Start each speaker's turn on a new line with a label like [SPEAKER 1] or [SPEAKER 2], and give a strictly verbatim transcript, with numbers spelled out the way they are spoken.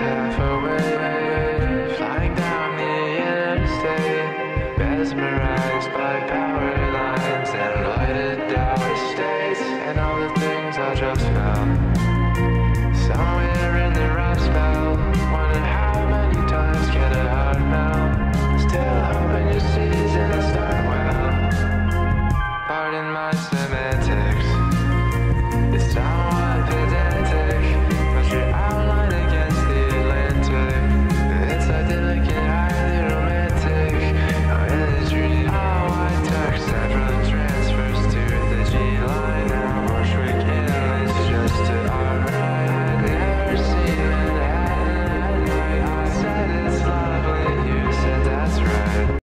[SPEAKER 1] half away, flying down the interstate, mesmerized by power lines and lighted out estates, and all the things I just felt. Somewhere in the Rust Belt, wonder how many times can a heart melt? Still hoping your seasons